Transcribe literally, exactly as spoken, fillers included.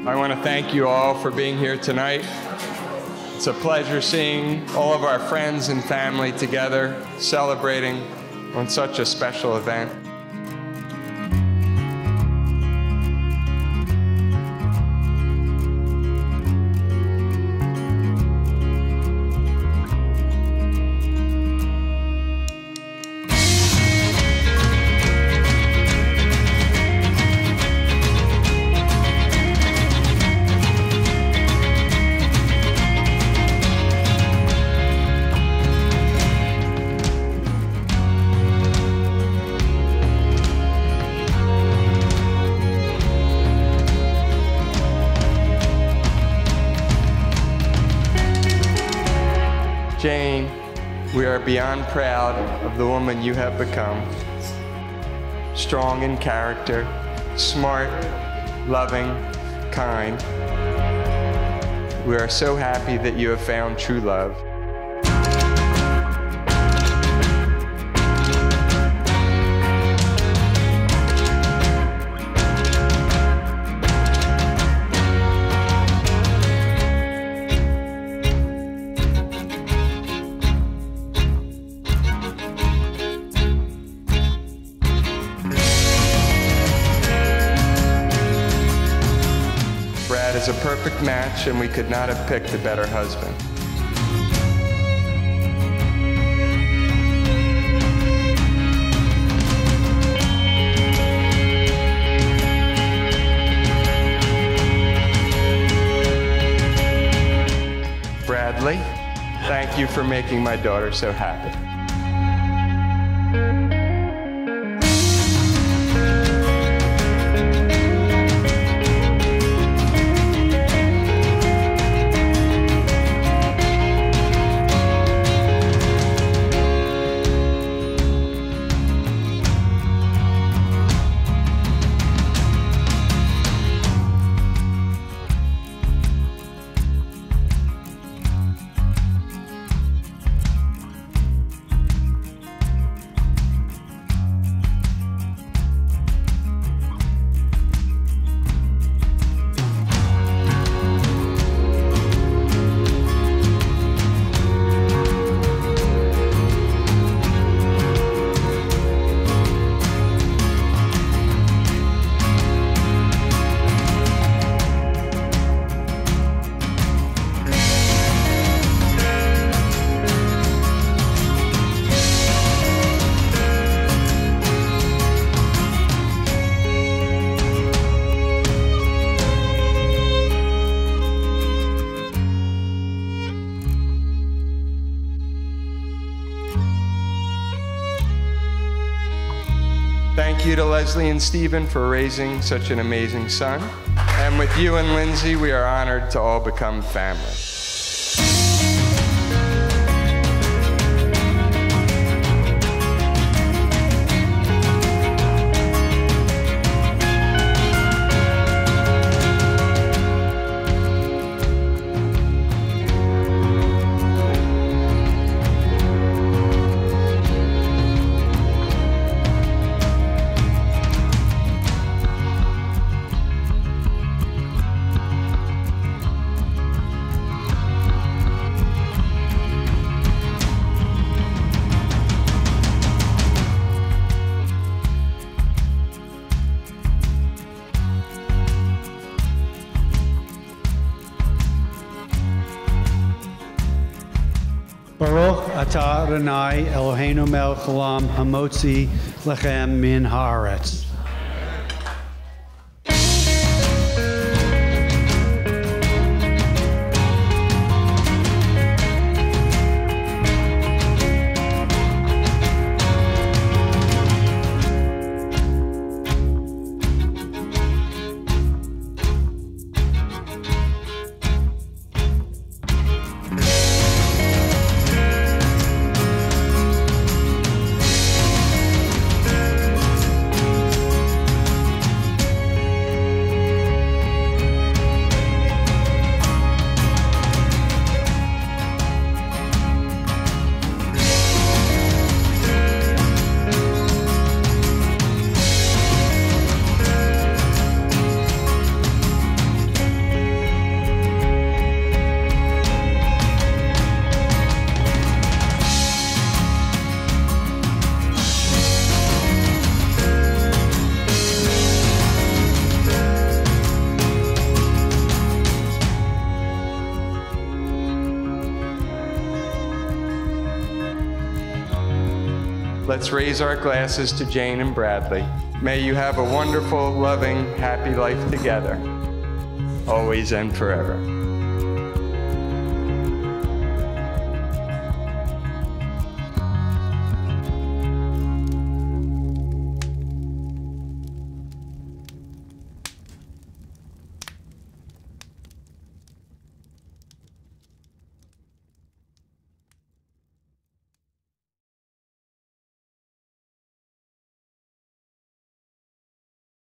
I want to thank you all for being here tonight. It's a pleasure seeing all of our friends and family together, celebrating on such a special event. Jane, we are beyond proud of the woman you have become. Strong in character, smart, loving, kind. We are so happy that you have found true love. Brad is a perfect match, and we could not have picked a better husband. Bradley, thank you for making my daughter so happy. Thank you to Leslie and Stephen for raising such an amazing son. And with you and Lindsay, we are honored to all become family. Baruch atah Adonai Eloheinu melech haolam hamotzi lechem min haaretz. let's raise our glasses to Jane and Bradley. May you have a wonderful, loving, happy life together, always and forever.